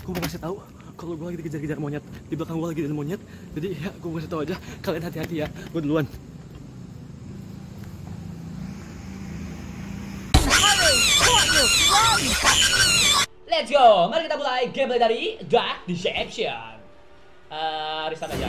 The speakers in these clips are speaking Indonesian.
gue mau kasih tahu kalau gue lagi dikejar-kejar monyet. Di belakang gue lagi ada monyet. Jadi ya gue mau kasih tahu aja, kalian hati-hati ya. Gue duluan. Let's go, mari kita mulai gameplay dari Dark Deception. Restart aja.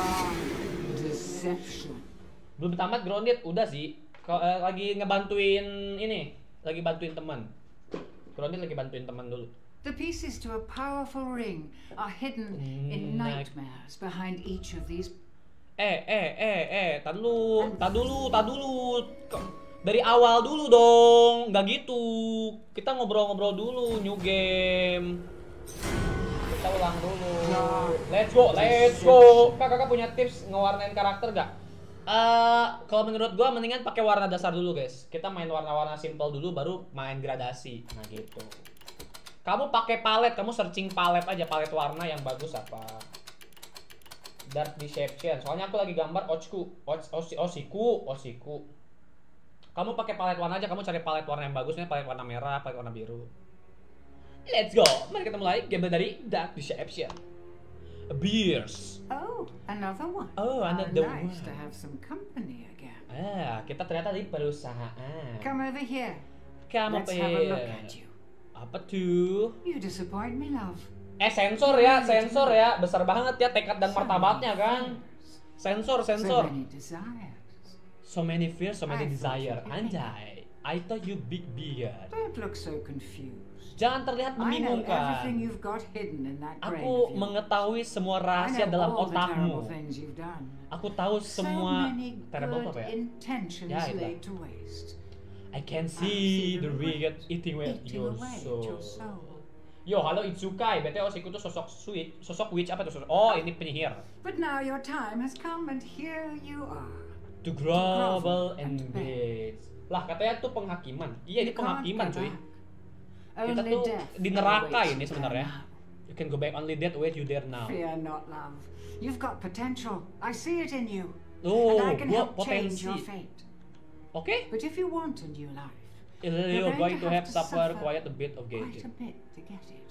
Belum tamat grounded, udah sih. Lagi ngebantuin ini, lagi bantuin teman. Grounded lagi bantuin teman dulu. The pieces to a powerful ring are hidden in nightmares behind each of these. Tar dulu. Dari awal dulu dong, nggak gitu. Kita ngobrol-ngobrol dulu, new game. Kita ulang dulu. Let's go. Kakak punya tips ngewarnain karakter gak? Kalau menurut gua mendingan pakai warna dasar dulu guys. Kita main warna-warna simple dulu, baru main gradasi. Nah gitu. Kamu pakai palet, kamu searching palet aja, palet warna yang bagus apa. Dark Deception. Soalnya aku lagi gambar Osiku. Kamu pakai palet warna aja, kamu cari palet warna yang bagusnya, palet warna merah, palet warna biru. Let's go. Mari kita mulai gameplay dari Dark Deception. Beers. Oh, another one. Oh, another nice one. to have some company again. Kita ternyata di perusahaan. Come over here. Kamu Let's have a look at you. Apa tuh? You disappoint me, love. Sensor ya, besar banget ya tekad dan martabatnya kan. Sensor. So many desires. So many fears, so many I thought desire. you big. Anjay, I thought you big. Don't look so confused. Jangan terlihat I know membingungkan. everything you've got hidden in that brain Aku of yours. mengetahui semua I rahasia know dalam all the terrible otakmu. things you've done. Aku tahu So semua many terrible good apa ya? intentions Ya, itu. laid to waste. I can see the regret eating away at Eating your away at your soul. soul. Yo, halo Itsukai. BTW Osiku tuh sosok witch apa tuh? Oh, ini penyihir. But now your time has come and here you are. To grovel and beg. Lah katanya tuh penghakiman. Iya, ini You can't penghakiman go cuy. back. Kita Only tuh death di neraka awaits ini you sebenarnya. there You can go back, only death await you there now. now. Fear not, love. You've got potential. I see it in you. Oh, and I can gua help change your potensi. fate. Oke. But if you want a new life, You're going to have suffer quite a bit of quite a getting. bit to get it.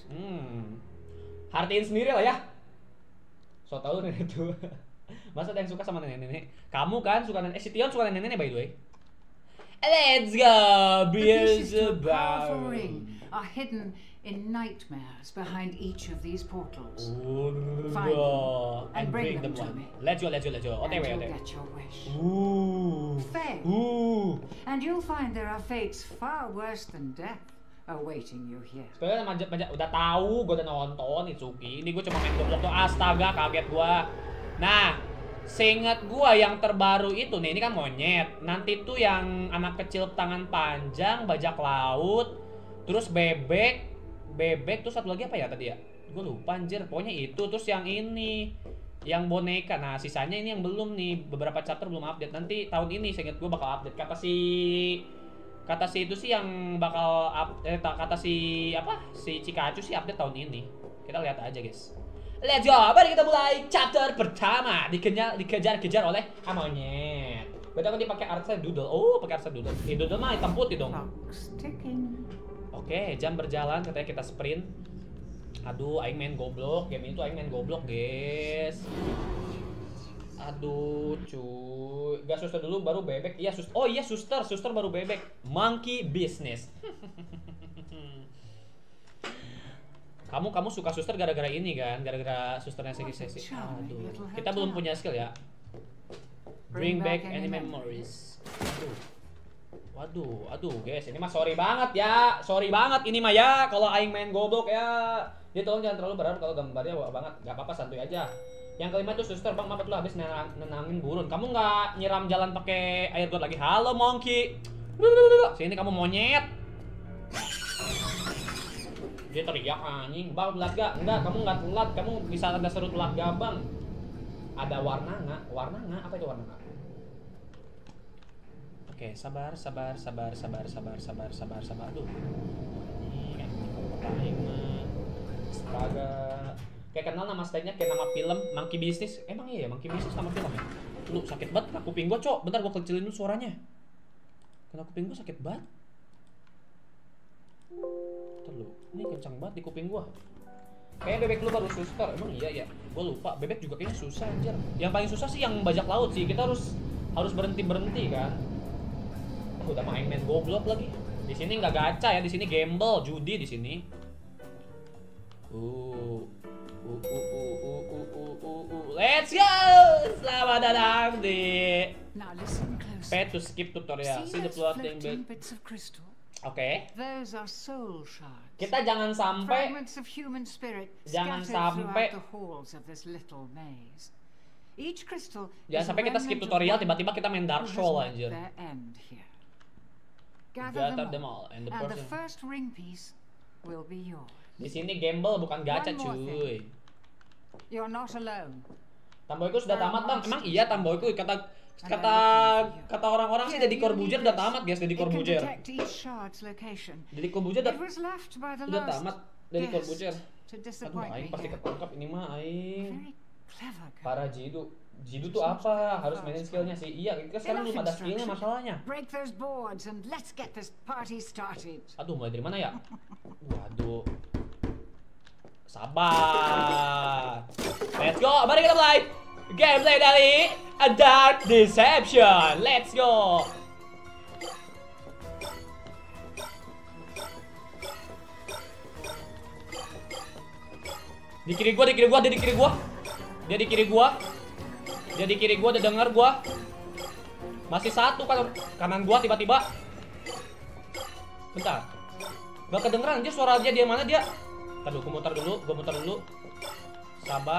Hartiin sendiri lah ya. So tau nenek itu. Masa ada yang suka sama nenek-nenek? Kamu kan suka nenek. Sion suka nenek-nenek by the way. Let's go. The Beers pieces to a powerful about. ring are hidden in nightmares behind each of these portals. Find them And bring them to one. me. Let's go. And OTW. you'll get your wish. Fail. And you'll find there are fates far worse than death awaiting you here. Sebenarnya manjat udah tahu, gue udah nonton Itsuki. Ini gue cuma main goblok tuh, astaga kaget gue. Nah, seingat gue yang terbaru itu nih, ini kan monyet. Nanti tuh yang anak kecil tangan panjang, bajak laut, terus bebek, terus satu lagi apa ya tadi ya? Gue lupa anjir, pokoknya itu. Terus yang ini, yang boneka. Nah, sisanya ini yang belum nih, beberapa chapter belum update. Nanti tahun ini seingat gue bakal update. Kata si itu sih yang bakal kata si Cikacu sih update tahun ini. Kita lihat aja guys. Let's go. Mari kita mulai chapter pertama. Dikejar-kejar oleh monyet. Betul kan dia pakai artset doodle. Oh, pakai artset doodle. Doodle mah hitam putih dong. Clock's ticking. Oke, jam berjalan, katanya kita sprint. Aduh, aing main goblok. Game itu aing main goblok, guys. Aduh, cuy. Gak suster dulu baru bebek. Iya, suster. Oh iya, suster baru bebek. Monkey business. Kamu suka suster gara-gara ini kan? Gara-gara susternya seksi-seksi. Aduh. Kita belum punya skill ya. Bring back any memories. Waduh, guys, ini mah sorry banget ya. Sorry banget ini mah ya kalau aing main goblok ya. Dia tolong jangan terlalu berharap kalau gambarnya wah banget. Gak apa-apa, santuy aja. Yang kelima tuh suster, Bang, betul habis nenangin burun. Kamu nggak nyiram jalan pakai air got lagi. Halo monkey. Sini kamu monyet. Dia teriak anjing. Bang, telat gak? Enggak, kamu nggak telat. Kamu bisa ada seru telat gak, Bang? Ada warna nggak? Warna nggak? Apa itu warna nggak? Oke, sabar. Aduh. Ini kan astaga. Kayak kenal nama stage-nya kayak nama film Monkey Business. Emang iya ya Monkey Business nama film ya? Lu sakit banget kena kuping gua, Cok. Bentar gua kecilin dulu suaranya. Kena kuping gua sakit banget. Bentar lu. Ini kencang banget di kuping gua. Kayak bebek lu baru suster, emang iya ya? Gue lupa, bebek juga kayaknya susah anjir. Yang paling susah sih yang bajak laut sih, kita harus berhenti kan. Udah main goblok lagi. Di sini nggak gacha ya, di sini gamble, judi di sini. Let's go! Selamat datang di Now listen close. Pay to skip tutorial. See the those floating floating bit. bits of crystal? Oke. Those are soul shards. Kita jangan sampai Fragments of human spirit Jangan scattered sampai- throughout the halls of this little maze. Each crystal jangan is a sampai kita skip remnant of tutorial one tiba-tiba kita main Dark who has Soul met anjir. their end here. Gather them all and the and the person. first ring piece will be yours. Di sini gamble bukan gacha One more cuy. You're not alone. Tamboyku sudah tamat bang. Emang iya Tamboyku kata orang-orang sih Here, Deddy you Corbuzier need udah this. tamat guys, Deddy It can Corbuzier. detect each shard's location. Deddy Corbuzier It was left by the udah last tamat. Deddy guest Corbuzier. to Aduh disappoint aing me pasti here. ketangkap ini mah aing. Very clever girl. Para Jidu. Jidu tuh apa? Harus mainin skillnya sih. Iya, kita sekarang belum ada skillnya masalahnya. Break those boards and let's get this party started. Aduh, mulai dari mana ya? Waduh. Sabar. Let's go. Mari kita mulai gameplay dari A Dark Deception. Let's go. Di kiri gua, dia di kiri gua. Dia di kiri gua, udah denger gua. Masih satu kan kanan gua tiba-tiba. Bentar. Gak kedengeran anjir suara dia mana dia. Aduh, gua muter dulu. Sabar.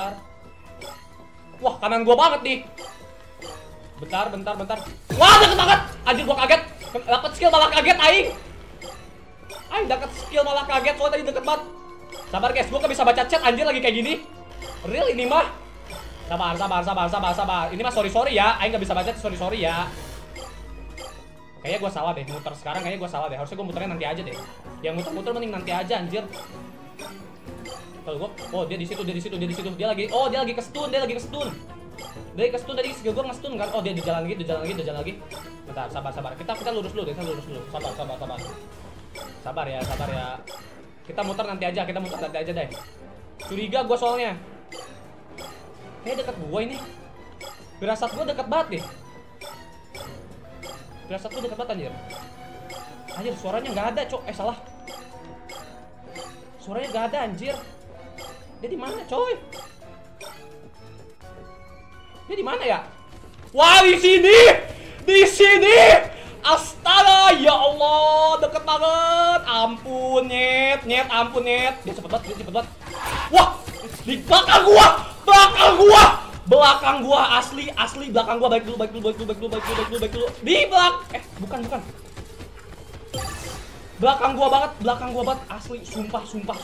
Wah, kanan gua banget nih. Bentar. Wah, deket banget. Anjir gua kaget. Dapat skill malah kaget aing. Aing dapat skill malah kaget soalnya tadi deket banget. Sabar guys, gua gak bisa baca chat anjir lagi kayak gini. Real ini mah. Sabar. Ini mah sorry ya. Aing gak bisa baca sorry ya. Kayaknya gue salah deh, muter sekarang kayaknya gue salah deh. Harusnya gue muternya nanti aja deh. Yang muter-muter mending nanti aja anjir. Kalau gue, oh dia di situ. Dia lagi ke-stun. Dia lagi ke-stun tadi skill gue nge-stun kan. Oh dia di jalan lagi. Bentar, sabar. Kita lurus dulu. Sabar. Sabar ya. Kita muter nanti aja deh. Curiga gue soalnya. Kayak dekat gua ini. Firasat gua dekat banget nih. Anjir. Anjir suaranya nggak ada, cok. Salah. Suaranya nggak ada anjir. Dia di mana, coy? Dia di mana ya? Wah, di sini. Astaga, ya Allah, deket banget. Ampun, nyet. Dia cepet banget. Wah, di belakang gua asli belakang gua baik dulu. Di bukan. Belakang gua banget asli, sumpah.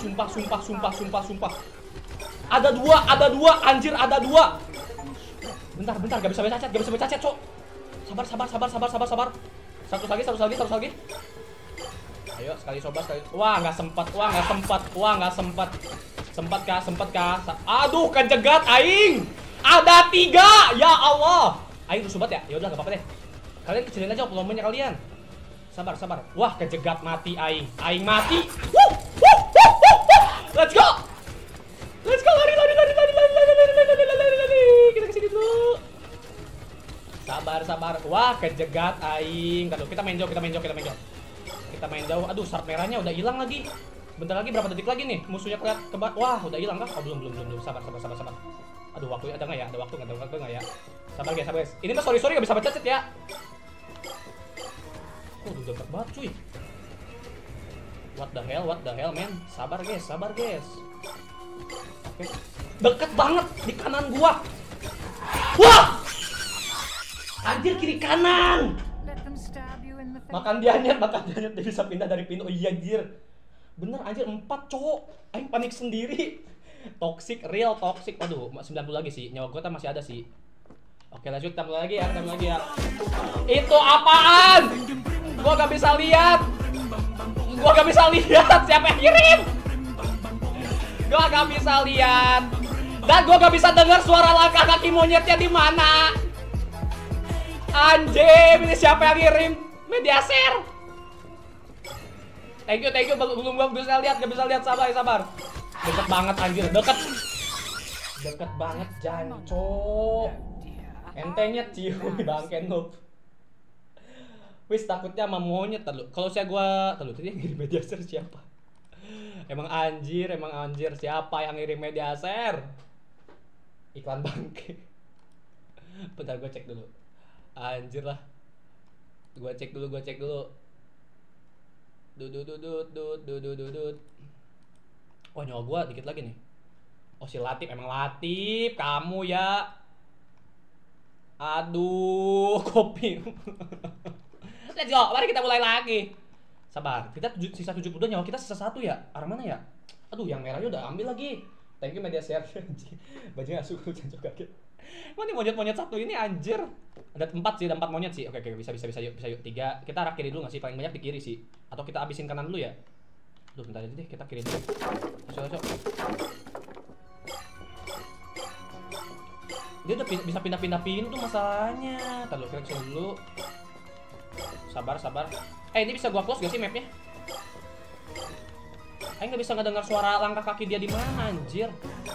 Ada dua, anjir ada dua. Bentar, gak bisa baca chat, Cok. Sabar. Satu lagi. Ayo, sekali. Wah, nggak sempat. Sempat kah? Aduh, kejegat aing. Ada 3. Ya Allah. Aing rusuh banget ya. Ya udah enggak apa-apa deh. Kalian kecilin aja volumenya kalian. Sabar. Wah, kejegat mati aing. Aing mati. Let's go. Lari. Kita kesini dulu. Sabar. Wah, kejegat aing. Aduh, kita main jauh. Aduh, sharp merahnya udah hilang lagi. Bentar lagi, berapa detik lagi nih? Musuhnya kelihatan wah, udah hilang kah? Oh, belum. Sabar. Aduh, waktu ada nggak ya? Ada waktu nggak ya? Sabar guys. Ini mah sorry nggak bisa baca chat ya. Oh, udah deket banget cuy. What the hell, man? Sabar guys. Oke. Deket banget di kanan gua. Wah! Anjir, kiri kanan. Let them stab you in the face. Makan dia nyet, dia bisa pindah dari pintu. Oh iya anjir. Bener anjir, 4 cowok. Aing panik sendiri. Real toxic. Waduh, 90 lagi sih. Nyawa gue masih ada sih. Oke, lanjut, tambah lagi ya. Itu apaan? Gua gak bisa lihat. Siapa yang kirim? Gua gak bisa lihat. Dan gua gak bisa dengar suara langkah kaki monyetnya di mana. Anjir, ini siapa yang kirim? Media share. Thank you, belum gak bisa lihat, sabar. Deket banget anjir, deket. Deket banget jancok. Entenya ciu bangke noob. Wis takutnya sama monyet tadi. Kalau saya gua tadi yang ngirim media share siapa? Emang anjir siapa yang ngirim media share? Iklan bangke. Bentar gua cek dulu. Anjir lah. Gua cek dulu. Dudut. Oh nyawa gua dikit lagi nih. Oh si Latif, emang Latif kamu ya. Aduh, kopi. Let's go, mari kita mulai lagi. Sabar, kita sisa 72 nyawa kita sisa 1 ya. Arah mana ya? Aduh, yang merahnya udah ambil lagi. Thank you media share. Bajunya suka cancok kaget. Mana nih monyet-monyet satu ini anjir. Ada 4 sih, ada 4 monyet sih. Oke, bisa yuk 3. Kita arah kiri dulu nggak sih? Paling banyak di kiri sih. Atau kita abisin kanan dulu ya? Aduh, bentar aja deh, kita kiri dulu. Ayo. Dia udah bisa pindah-pindah pintu masalahnya. Taruh kita kesini dulu. Sabar. Ini bisa gua close gak sih mapnya? Nggak bisa ngedengar suara langkah kaki dia di mana anjir.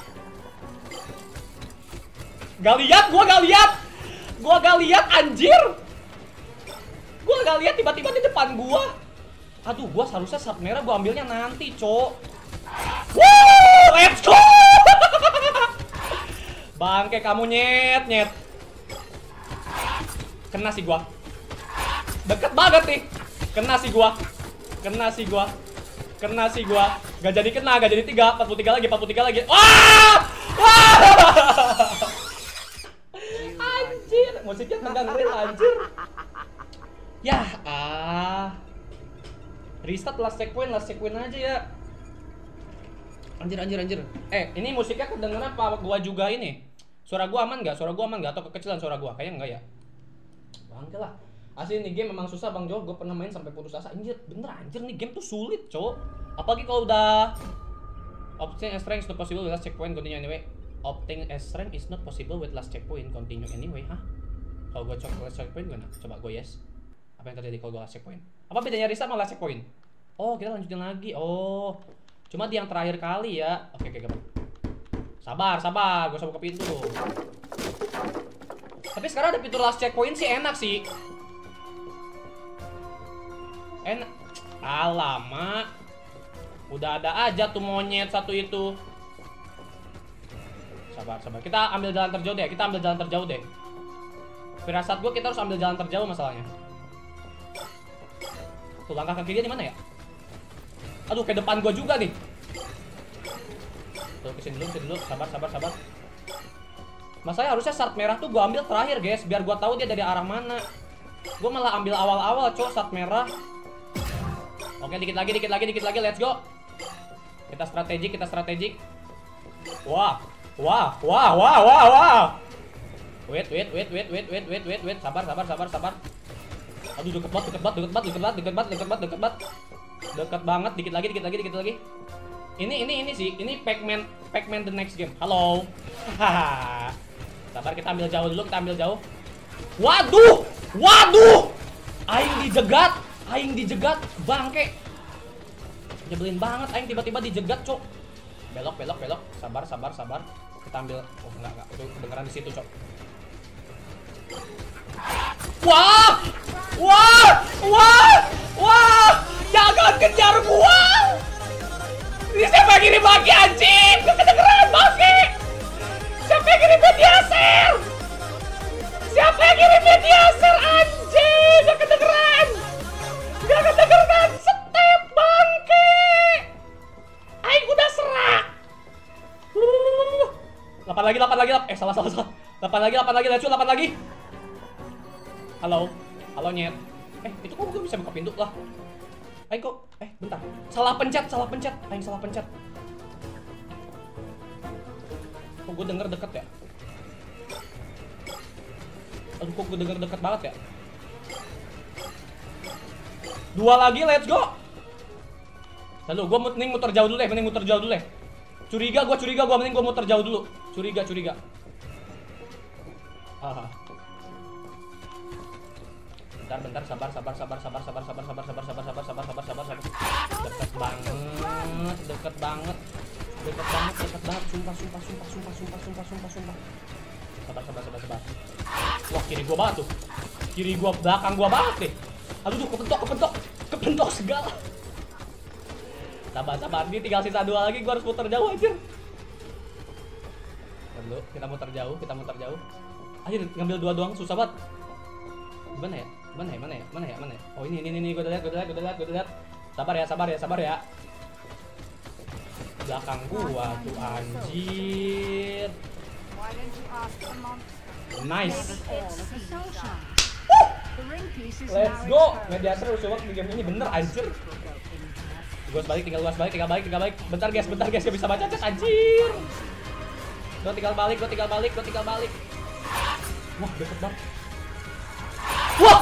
Gua gak lihat anjir. Gua gak lihat tiba-tiba di depan gua. Aduh, gua seharusnya sat merah gua ambilnya nanti, cok. Woo, let's go. Bangke kamu nyet. Kena sih gua. Deket banget nih. Kena sih gua. Gak jadi kena, gak jadi 3, 43 lagi. Wah! Anjir, musiknya tegang real anjir. Restart last checkpoint aja ya. Anjir. Ini musiknya kedengeran apa gua juga ini? Suara gua aman nggak? Atau kekecilan suara gua? Kayaknya enggak ya. Bangke lah. Asli nih game memang susah Bang Jo. Gua pernah main sampai putus asa. Anjir nih game tuh sulit, cowok. Apalagi kalau udah obtain as rank is not possible with last checkpoint continue anyway. Obtain as rank is not possible with last checkpoint continue anyway. Hah? Kalau gua last checkpoint gimana? Coba gua yes. Apa yang terjadi kalau gua last checkpoint? Apa bedanya restart sama last checkpoint? Oh, kita lanjutin lagi. Oh. Cuma di yang terakhir kali ya. Oke, gampang. Sabar, gue coba ke pintu. Tapi sekarang ada fitur last checkpoint sih enak sih. Enak. Alamak. Udah ada aja tuh monyet satu itu. Sabar. Kita ambil jalan terjauh deh. Firasat gue kita harus ambil jalan terjauh masalahnya. Tuh langkah kaki dia di mana ya? Aduh, ke depan gue juga nih. Tuh, kesini dulu. Sabar. Masalahnya harusnya start merah tuh gua ambil terakhir, guys, biar gua tahu dia dari arah mana. Gua malah ambil awal-awal, cowok, start merah. Oke, dikit lagi, let's go. Kita strategik. Wah. Wait. Sabar. Aduh, deket banget. Deket banget, dikit lagi. Ini sih, ini Pac-Man the next game. Halo. Sabar, kita ambil jauh. Waduh. Aing dijegat, bangke. Nyebelin banget, aing tiba-tiba dijegat, cok. Belok. Sabar. Kita ambil. Oh, enggak. Itu kedengeran di situ, cok. Wah. Jangan kejar gua. Ini siapa yang kirim lagi anjing? Gak kedengeran bangke. Siapa yang kirim media share anjing? Gak kedengeran. Step bangke. Aing udah serak. 8 lagi. Salah. 8 lagi. Let's go, 8 lagi. Halo nyet. Itu kok gue bisa buka pintu lah. Aing kok, bentar. Salah pencet. Aing salah pencet. Kok gue denger deket ya? Aduh, kok gue denger deket banget ya? 2 lagi, let's go. Lalu, gue mending muter jauh dulu deh. Curiga gue, mending gue muter jauh dulu. Curiga. Bentar, sabar. Deket banget. Dekat banget, sumpah. Sabar. Wah, kiri gua banget tuh. Kiri gua, belakang gua banget deh. Aduh, kepentok segala. Sabar. Ini tinggal sisa 2 lagi, gua harus muter jauh anjir. Dulu, kita muter jauh. Anjir, ngambil 2 doang susah banget. Mana ya? Oh, ini gua udah lihat. Sabar ya. Belakang gua tuh anjir. Nice. Let's go. Mediator udah work di game ini bener anjir. Gue tinggal balik. Bentar guys, gak bisa baca chat anjir. Gue tinggal balik. Wah, deket banget. Wah!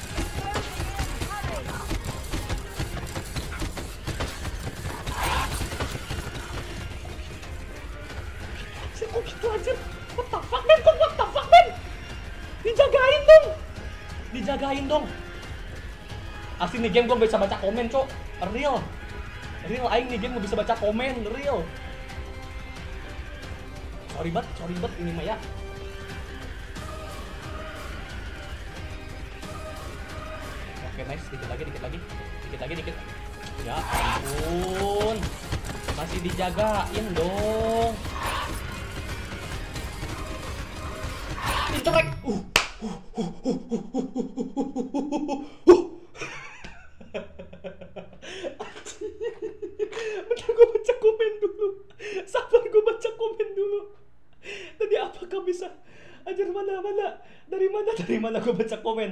Kok gitu anjir? What the fuck man? Dijagain dong. Asli nih game gue bisa baca komen cok. Real aing nih game gue bisa baca komen real. Sorry banget ini mah ya. Oke nice, dikit lagi. Ya ampun. Masih dijagain dong. Incorrect. Bentar gue baca komen dulu. Sabar, gue baca komen dulu. Tadi apakah bisa? Anjir mana? Dari mana gue baca komen?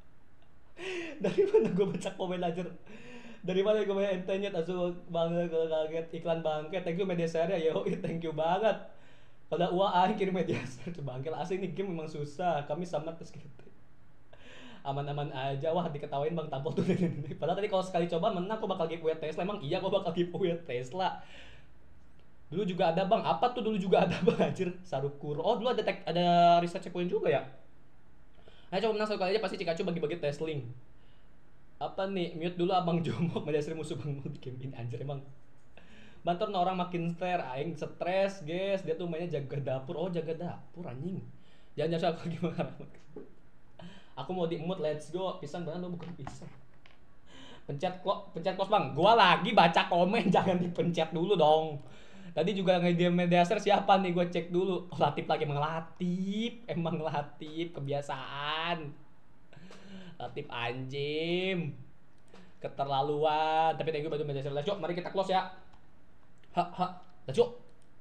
Anjir? Dari mana gue baca entenya asu banget, kaget iklan bangke. Thank you media share ya. Thank you banget. Pada aing kirim media share bangke. Asli ini game memang susah. Kami sama terus gitu. Aman-aman aja. Wah, diketawain Bang Tampol tuh. Padahal tadi kalau sekali coba menang aku bakal giveaway Tesla. Emang iya aku bakal giveaway Tesla. Dulu juga ada Bang. Apa tuh dulu juga ada Bang anjir? Sarukuro. Oh, dulu ada research checkpoint juga ya. Ayo coba menang sekali aja pasti Cikacu bagi-bagi Tesling. Apa nih? Mute dulu Abang Jomok mendasari musuh Bang di game ini anjir emang. Bantor orang makin aing stres, guys. Dia tuh mainnya jaga dapur. Oh, jaga dapur anjing. Jangan aku gimana? Aku mau di mood, let's go. Pisang banget lo bukan pisang. Pencet close Bang. Gua lagi baca komen, jangan dipencet dulu dong. Tadi juga nge-DM mediaser siapa nih, gue cek dulu. Oh, Latif lagi emang Latif kebiasaan. Latif anjim. Keterlaluan. Tapi thank you bantu mediaser. Let's go, mari kita close ya. Let's go.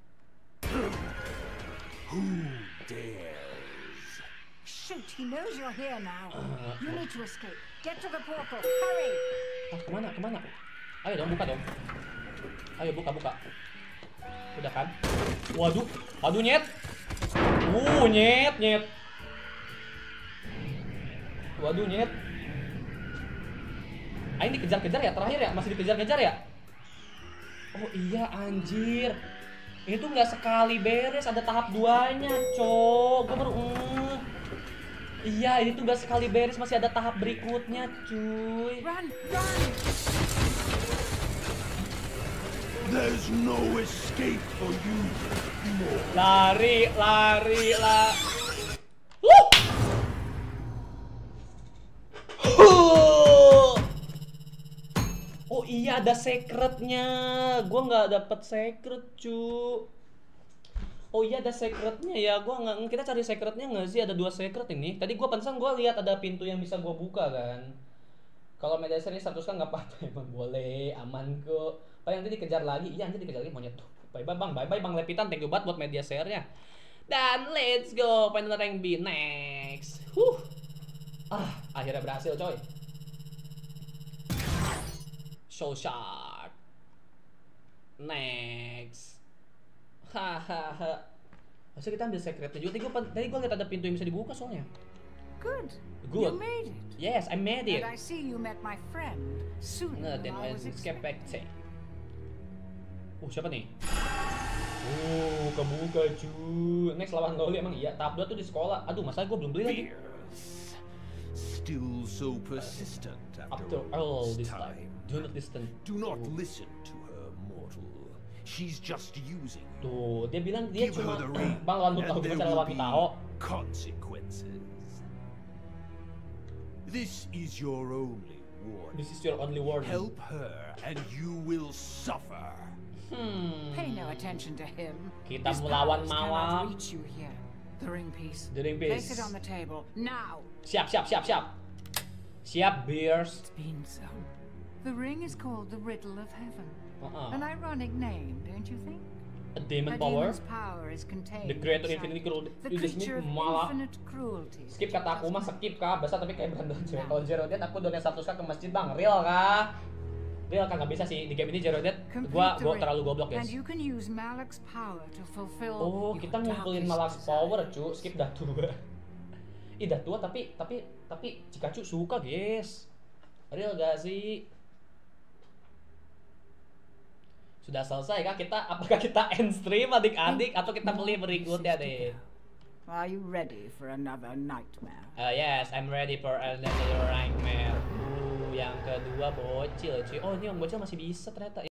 Who dares? Shoot, he knows you're here now. You need to escape. Get to the portal. Hurry. Kemana? Ayo dong, buka dong. Ayo buka. Udah kan? Waduh nyet. Nyet. Waduh nyet. Aing dikejar-kejar ya terakhir ya? Masih dikejar-kejar ya? Oh iya anjir. Ini tuh nggak sekali beres, ada tahap 2-nya, cok. Gue baru Iya, ini tuh gak sekali beres, masih ada tahap berikutnya, cuy. Run. There's no escape for you. Lari. Oh iya, ada secretnya. Gua nggak dapet secret, cu. Oh iya ada secretnya ya, kita cari secretnya nggak sih? Ada 2 secret ini. Tadi gua pantesan gua lihat ada pintu yang bisa gua buka kan. Kalau media ini 100 kan nggak apa-apa, emang boleh, aman kok. Paling nanti dikejar lagi, iya nanti dikejar lagi monyet tuh. Bye bye Bang Lepitan, thank you banget buat media share-nya. Dan let's go, final rank B next. Akhirnya berhasil coy. So sharp. Next. Hahaha. Masa kita ambil secretnya juga. Tadi gue lihat ada pintu yang bisa dibuka soalnya. Good. Good. You made it. Yes, I made it. And I see you met my friend sooner than I was expecting. Siapa nih? Kebuka cuy. Next lawan Loli emang iya. Tahap 2 tuh di sekolah. Aduh, masa gue belum beli lagi. Still so persistent after all this time. Do not listen. Do not listen to her, mortal. she's just using you. Tuh, dia bilang dia Give cuma her the ring, Bang lawan and Tahu, there gimana cara will lawan be Tahu? consequences. This is your only warning. This is your only warning. Help her, and you will suffer. Pay no attention to him. Kita His melawan powers cannot malam. reach you here. The ring piece. The ring Place piece. it on the table now. Siap. Siap, Beers. It's been so. The ring is called the Riddle of Heaven. An Uh-uh. ironic name, don't you think? A demon A power. demon's power is contained The creator inside infinity it. cruelty. The This creature of malah infinite cruelty. skip kata aku mah skip kah, bahasa tapi kayak berantem cewek. Kalau Zero Dead aku donate 100k ke masjid bang, real kah? Real kan nggak bisa sih di game ini Zero Dead. Gua terlalu goblok guys. And you can use Malak's power to fulfill Oh, your kita ngumpulin darkest Malak's desires. power, cu. Skip dah tua. Ih, dah tua tapi Cikacu suka, guys. Real gak sih? Sudah selesai kah kita? Apakah kita end stream adik-adik atau kita beli berikutnya deh? Are you ready for another nightmare? Yes, I'm ready for another nightmare. Yang kedua bocil, cuy. Oh, ini yang bocil masih bisa ternyata.